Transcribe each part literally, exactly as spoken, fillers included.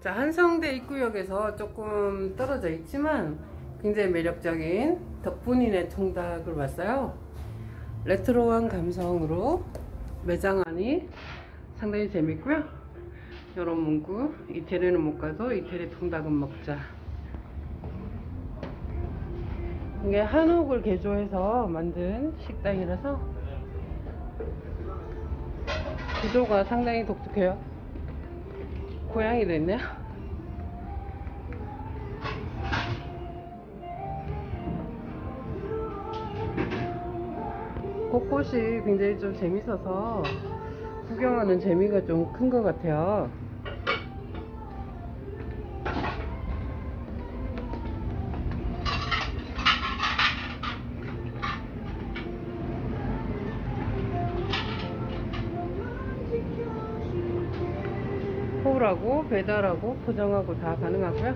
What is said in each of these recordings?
자, 한성대 입구역에서 조금 떨어져 있지만 굉장히 매력적인 덕분이네 통닭을 왔어요. 레트로한 감성으로 매장 안이 상당히 재밌고요. 이런 문구, 이태리는 못 가도 이태리 통닭은 먹자. 이게 한옥을 개조해서 만든 식당이라서 구조가 상당히 독특해요. 고양이도 있네요. 곳곳이 굉장히 좀 재밌어서 구경하는 재미가 좀 큰 것 같아요. 콜하고 배달하고 포장하고 다 가능하고요.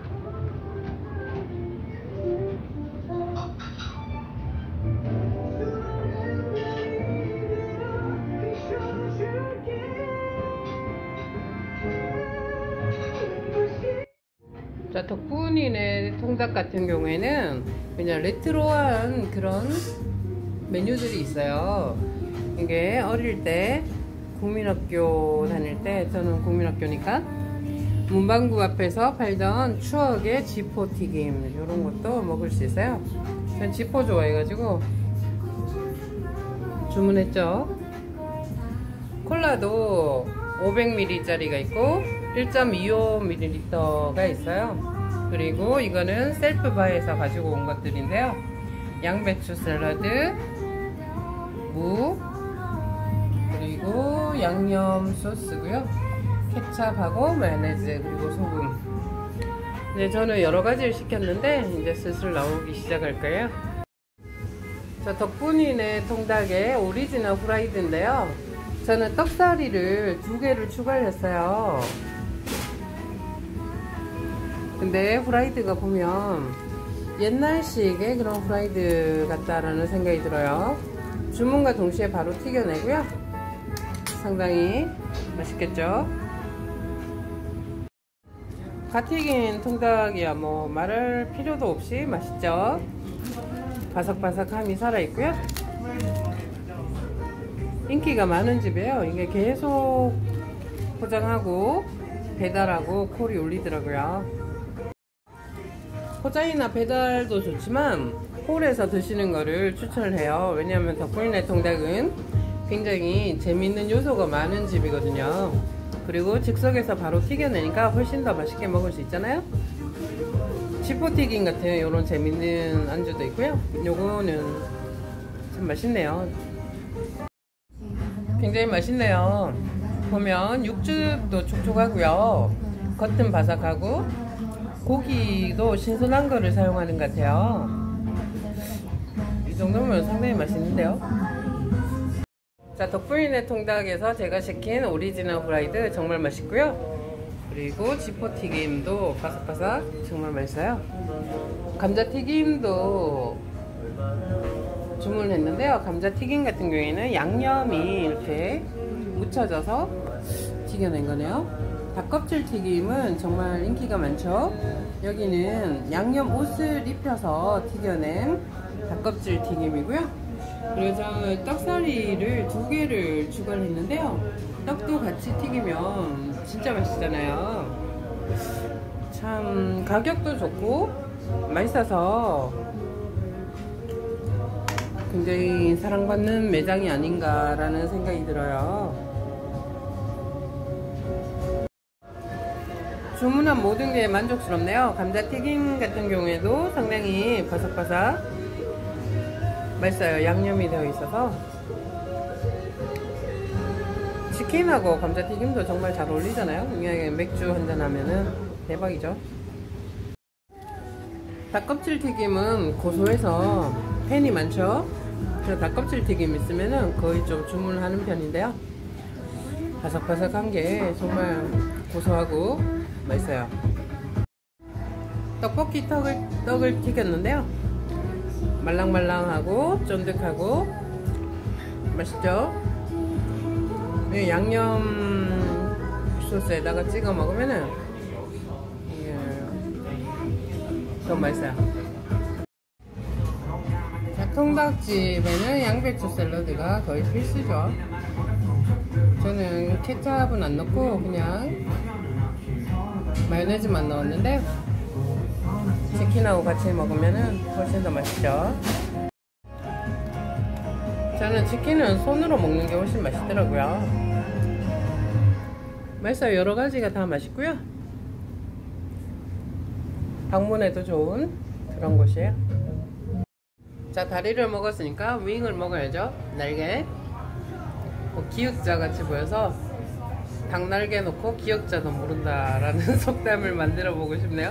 자, 덕분이네 통닭 같은 경우에는 그냥 레트로한 그런 메뉴들이 있어요. 이게 어릴 때 국민학교 다닐 때, 저는 국민학교니까 문방구 앞에서 팔던 추억의 지포튀김, 이런 것도 먹을 수 있어요. 전 지포 좋아해가지고 주문했죠. 콜라도 오백 밀리리터 짜리가 있고 일 점 이오 밀리리터가 있어요. 그리고 이거는 셀프바에서 가지고 온 것들인데요. 양배추 샐러드, 무, 그리고 양념 소스고요. 케찹하고 마요네즈, 그리고 소금. 네, 저는 여러 가지를 시켰는데 이제 슬슬 나오기 시작할 거예요. 저 덕분이네 통닭의 오리지널 후라이드인데요. 저는 떡사리를 두 개를 추가를 했어요. 근데 후라이드가 보면 옛날식의 그런 후라이드 같다라는 생각이 들어요. 주문과 동시에 바로 튀겨내고요. 상당히 맛있겠죠. 갓 튀긴 통닭이야 뭐 말할 필요도 없이 맛있죠. 바삭바삭함이 살아있고요. 인기가 많은 집이에요. 이게 계속 포장하고 배달하고 콜이 올리더라고요. 포장이나 배달도 좋지만 콜에서 드시는 거를 추천을 해요. 왜냐하면 덕분이네 통닭은 굉장히 재밌는 요소가 많은 집이거든요. 그리고 즉석에서 바로 튀겨내니까 훨씬 더 맛있게 먹을 수 있잖아요. 지포튀김 같은 이런 재밌는 안주도 있고요. 요거는 참 맛있네요. 굉장히 맛있네요. 보면 육즙도 촉촉하고요. 겉은 바삭하고 고기도 신선한 거를 사용하는 것 같아요. 이 정도면 상당히 맛있는데요. 자, 덕분이네 통닭에서 제가 시킨 오리지널 후라이드 정말 맛있고요. 그리고 지포튀김도 바삭바삭 정말 맛있어요. 감자튀김도 주문했는데요. 감자튀김 같은 경우에는 양념이 이렇게 묻혀져서 튀겨낸 거네요. 닭껍질 튀김은 정말 인기가 많죠. 여기는 양념 옷을 입혀서 튀겨낸 닭껍질 튀김이고요. 그래서 떡사리를 두 개를 추가를 했는데요. 떡도 같이 튀기면 진짜 맛있잖아요. 참 가격도 좋고 맛있어서 굉장히 사랑받는 매장이 아닌가라는 생각이 들어요. 주문한 모든 게 만족스럽네요. 감자튀김 같은 경우에도 상당히 바삭바삭 맛있어요. 양념이 되어 있어서. 치킨하고 감자튀김도 정말 잘 어울리잖아요. 그냥 맥주 한잔 하면은 대박이죠. 닭껍질 튀김은 고소해서 팬이 많죠. 그래서 닭껍질 튀김 있으면은 거의 좀 주문을 하는 편인데요. 바삭바삭한 게 정말 고소하고 맛있어요. 떡볶이 떡을, 떡을 튀겼는데요. 말랑말랑하고 쫀득하고 맛있죠? 양념 소스에다가 찍어 먹으면은 더 맛있어요. 자, 통닭집에는 양배추 샐러드가 거의 필수죠. 저는 케찹은 안 넣고 그냥 마요네즈만 넣었는데 치킨하고 같이 먹으면 훨씬 더 맛있죠. 저는 치킨은 손으로 먹는 게 훨씬 맛있더라고요. 맛있어요. 여러 가지가 다 맛있고요. 방문해도 좋은 그런 곳이에요. 자, 다리를 먹었으니까 윙을 먹어야죠. 날개. 뭐 기역자 같이 보여서 닭날개 놓고 기역자도 모른다 라는 속담을 만들어 보고 싶네요.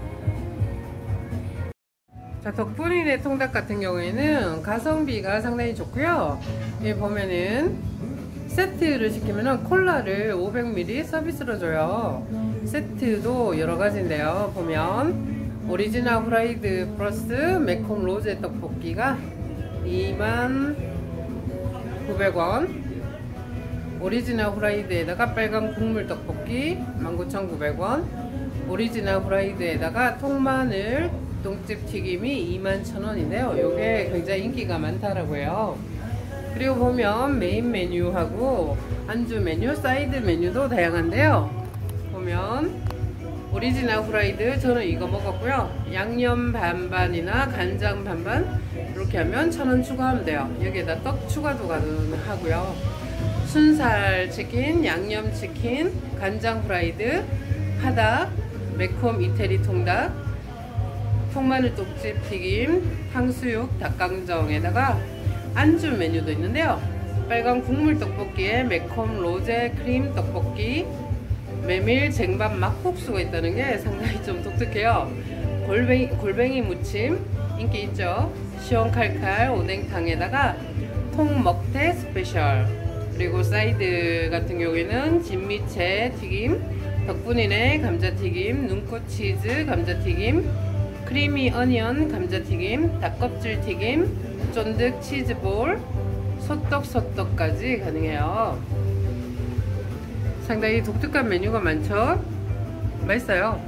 자, 덕분이네 통닭 같은 경우에는 가성비가 상당히 좋고요. 여기 보면은 세트를 시키면은 콜라를 오백 밀리리터 서비스로 줘요. 세트도 여러 가지인데요. 보면 오리지널 후라이드 플러스 매콤 로제 떡볶이가 이만 구백 원, 오리지널 후라이드에다가 빨간 국물 떡볶이 만 구천 구백 원, 오리지널 후라이드에다가 통마늘 똥집 튀김이 이만 천 원인데요. 요게 굉장히 인기가 많다라고 해요. 그리고 보면 메인 메뉴하고 안주 메뉴, 사이드 메뉴도 다양한데요. 보면 오리지널 후라이드 저는 이거 먹었고요. 양념 반반이나 간장 반반 이렇게 하면 천 원 추가하면 돼요. 여기에다 떡 추가도 가능하고요. 순살 치킨, 양념 치킨, 간장 후라이드, 파닭, 매콤 이태리 통닭, 통마늘 떡집 튀김, 탕수육, 닭강정에다가 안주 메뉴도 있는데요. 빨간 국물 떡볶이에 매콤 로제 크림 떡볶이, 메밀 쟁반 막국수가 있다는 게 상당히 좀 독특해요. 골뱅이, 골뱅이 무침 인기 있죠. 시원 칼칼 오뎅탕에다가 통먹태 스페셜, 그리고 사이드 같은 경우에는 진미채 튀김, 덕분이네 감자튀김, 눈꽃 치즈 감자튀김, 크리미 어니언 감자튀김, 닭껍질 튀김, 쫀득 치즈볼, 소떡 소떡까지 가능해요. 상당히 독특한 메뉴가 많죠. 맛있어요.